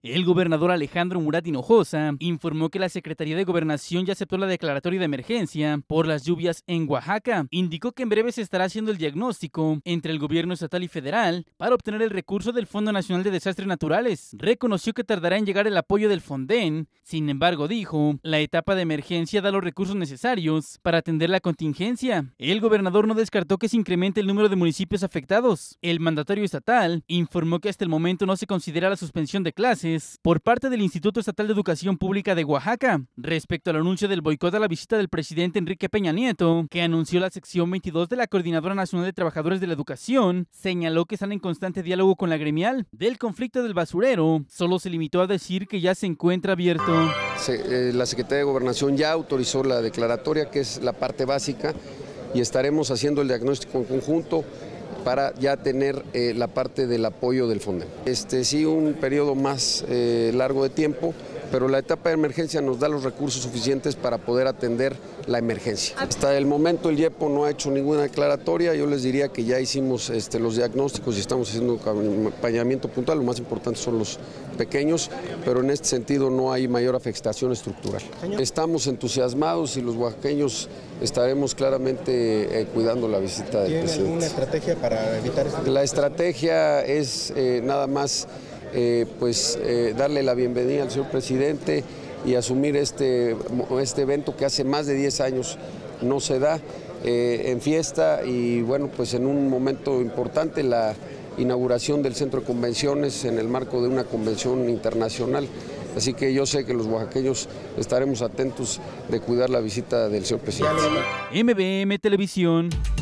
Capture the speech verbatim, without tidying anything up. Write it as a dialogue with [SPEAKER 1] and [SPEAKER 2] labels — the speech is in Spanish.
[SPEAKER 1] El gobernador Alejandro Murat Hinojosa informó que la Secretaría de Gobernación ya aceptó la declaratoria de emergencia por las lluvias en Oaxaca. Indicó que en breve se estará haciendo el diagnóstico entre el gobierno estatal y federal para obtener el recurso del Fondo Nacional de Desastres Naturales. Reconoció que tardará en llegar el apoyo del Fonden. Sin embargo, dijo, la etapa de emergencia da los recursos necesarios para atender la contingencia. El gobernador no descartó que se incremente el número de municipios afectados. El mandatario estatal informó que hasta el momento no se considera la suspensión de clases por parte del Instituto Estatal de Educación Pública de Oaxaca. Respecto al anuncio del boicot a la visita del presidente Enrique Peña Nieto, que anunció la sección veintidós de la Coordinadora Nacional de Trabajadores de la Educación, señaló que están en constante diálogo con la gremial. Del conflicto del basurero, solo se limitó a decir que ya se encuentra abierto.
[SPEAKER 2] Se, eh, la Secretaría de Gobernación ya autorizó la declaratoria, que es la parte básica, y estaremos haciendo el diagnóstico en conjunto para ya tener eh, la parte del apoyo del Fonden. Este sí, un periodo más eh, largo de tiempo, pero la etapa de emergencia nos da los recursos suficientes para poder atender la emergencia. Hasta el momento el IEPO no ha hecho ninguna declaratoria. Yo les diría que ya hicimos este, los diagnósticos y estamos haciendo un acompañamiento puntual. Lo más importante son los pequeños, pero en este sentido no hay mayor afectación estructural. Estamos entusiasmados y los oaxaqueños estaremos claramente eh, cuidando la visita del presidente.
[SPEAKER 3] ¿Tiene alguna estrategia para evitar esto?
[SPEAKER 2] La estrategia es eh, nada más eh, pues, eh, darle la bienvenida al señor presidente y asumir este, este evento que hace más de diez años no se da eh, en fiesta, y bueno, pues en un momento importante, la inauguración del centro de convenciones en el marco de una convención internacional. Así que yo sé que los oaxaqueños estaremos atentos de cuidar la visita del señor presidente.
[SPEAKER 1] M B M Televisión.